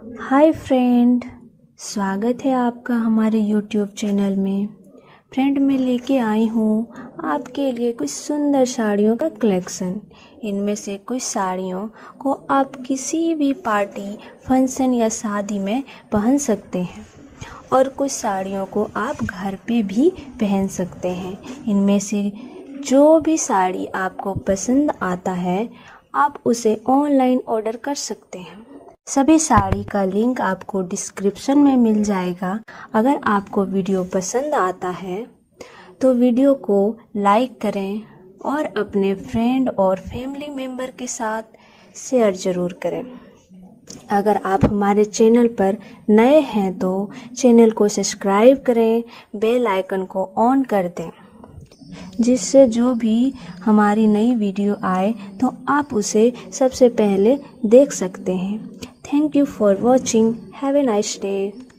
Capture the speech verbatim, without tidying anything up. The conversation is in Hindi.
हाय फ्रेंड, स्वागत है आपका हमारे यूट्यूब चैनल में। फ्रेंड, मैं लेके आई हूँ आपके लिए कुछ सुंदर साड़ियों का कलेक्शन। इनमें से कुछ साड़ियों को आप किसी भी पार्टी, फंक्शन या शादी में पहन सकते हैं और कुछ साड़ियों को आप घर पे भी पहन सकते हैं। इनमें से जो भी साड़ी आपको पसंद आता है आप उसे ऑनलाइन ऑर्डर कर सकते हैं। सभी साड़ी का लिंक आपको डिस्क्रिप्शन में मिल जाएगा। अगर आपको वीडियो पसंद आता है तो वीडियो को लाइक करें और अपने फ्रेंड और फैमिली मेम्बर के साथ शेयर ज़रूर करें। अगर आप हमारे चैनल पर नए हैं तो चैनल को सब्सक्राइब करें, बेल आइकन को ऑन कर दें, जिससे जो भी हमारी नई वीडियो आए तो आप उसे सबसे पहले देख सकते हैं। Thank you for watching. Have a nice day.